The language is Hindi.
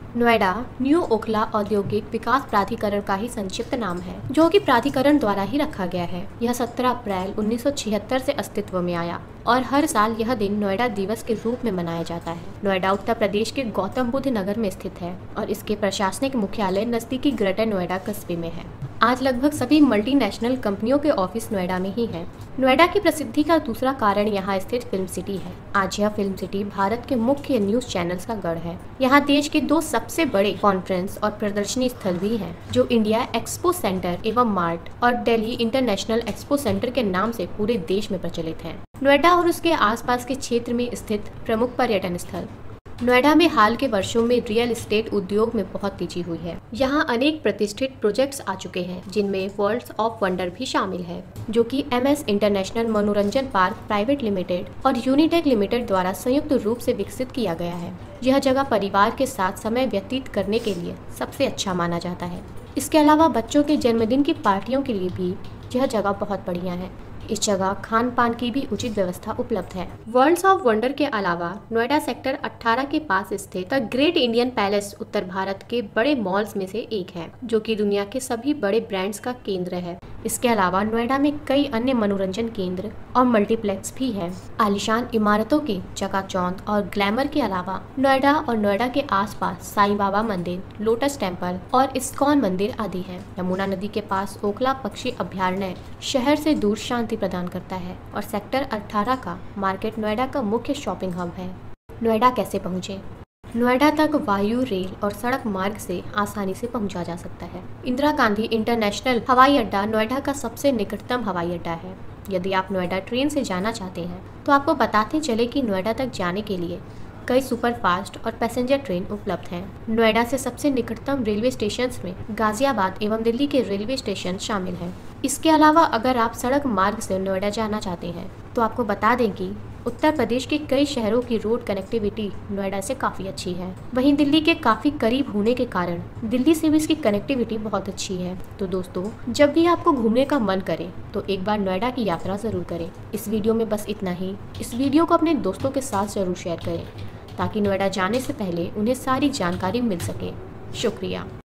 नोएडा न्यू ओखला औद्योगिक विकास प्राधिकरण का ही संक्षिप्त नाम है, जो कि प्राधिकरण द्वारा ही रखा गया है। यह 17 अप्रैल 1976 से अस्तित्व में आया और हर साल यह दिन नोएडा दिवस के रूप में मनाया जाता है। नोएडा उत्तर प्रदेश के गौतम बुद्ध नगर में स्थित है और इसके प्रशासनिक मुख्यालय नजदीकी ग्रेटर नोएडा कस्बे में है। आज लगभग सभी मल्टीनेशनल कंपनियों के ऑफिस नोएडा में ही हैं। नोएडा की प्रसिद्धि का दूसरा कारण यहाँ स्थित फिल्म सिटी है। आज यह फिल्म सिटी भारत के मुख्य न्यूज चैनल्स का गढ़ है। यहाँ देश के दो सबसे बड़े कॉन्फ्रेंस और प्रदर्शनी स्थल भी हैं, जो इंडिया एक्सपो सेंटर एवं मार्ट और दिल्ली इंटरनेशनल एक्सपो सेंटर के नाम से पूरे देश में प्रचलित है। नोएडा और उसके आसपास के क्षेत्र में स्थित प्रमुख पर्यटन स्थल। नोएडा में हाल के वर्षों में रियल एस्टेट उद्योग में बहुत तेजी हुई है। यहाँ अनेक प्रतिष्ठित प्रोजेक्ट्स आ चुके हैं, जिनमें वर्ल्ड्स ऑफ वंडर भी शामिल है, जो कि MS इंटरनेशनल मनोरंजन पार्क प्राइवेट लिमिटेड और यूनिटेक लिमिटेड द्वारा संयुक्त रूप से विकसित किया गया है। यह जगह परिवार के साथ समय व्यतीत करने के लिए सबसे अच्छा माना जाता है। इसके अलावा बच्चों के जन्मदिन की पार्टियों के लिए भी यह जगह बहुत बढ़िया है। इस जगह खान पान की भी उचित व्यवस्था उपलब्ध है। वर्ल्ड्स ऑफ वंडर के अलावा नोएडा सेक्टर 18 के पास स्थित द ग्रेट इंडियन पैलेस उत्तर भारत के बड़े मॉल्स में से एक है, जो कि दुनिया के सभी बड़े ब्रांड्स का केंद्र है। इसके अलावा नोएडा में कई अन्य मनोरंजन केंद्र और मल्टीप्लेक्स भी है। आलीशान इमारतों के चकाचौंध और ग्लैमर के अलावा नोएडा और नोएडा के आसपास साईं बाबा मंदिर, लोटस टेम्पल और इस्कॉन मंदिर आदि हैं। यमुना नदी के पास ओखला पक्षी अभयारण्य शहर से दूर शांति प्रदान करता है और सेक्टर 18 का मार्केट नोएडा का मुख्य शॉपिंग हब है। नोएडा कैसे पहुँचे? नोएडा तक वायु, रेल और सड़क मार्ग से आसानी से पहुंचा जा सकता है। इंदिरा गांधी इंटरनेशनल हवाई अड्डा नोएडा का सबसे निकटतम हवाई अड्डा है। यदि आप नोएडा ट्रेन से जाना चाहते हैं तो आपको बताते चले कि नोएडा तक जाने के लिए कई सुपरफास्ट और पैसेंजर ट्रेन उपलब्ध हैं। नोएडा से सबसे निकटतम रेलवे स्टेशन में गाजियाबाद एवं दिल्ली के रेलवे स्टेशन शामिल हैं। इसके अलावा अगर आप सड़क मार्ग से नोएडा जाना चाहते हैं तो आपको बता दें कि उत्तर प्रदेश के कई शहरों की रोड कनेक्टिविटी नोएडा से काफ़ी अच्छी है। वहीं दिल्ली के काफ़ी करीब होने के कारण दिल्ली से भी इसकी कनेक्टिविटी बहुत अच्छी है। तो दोस्तों, जब भी आपको घूमने का मन करे तो एक बार नोएडा की यात्रा ज़रूर करें। इस वीडियो में बस इतना ही। इस वीडियो को अपने दोस्तों के साथ ज़रूर शेयर करें ताकि नोएडा जाने से पहले उन्हें सारी जानकारी मिल सके। शुक्रिया।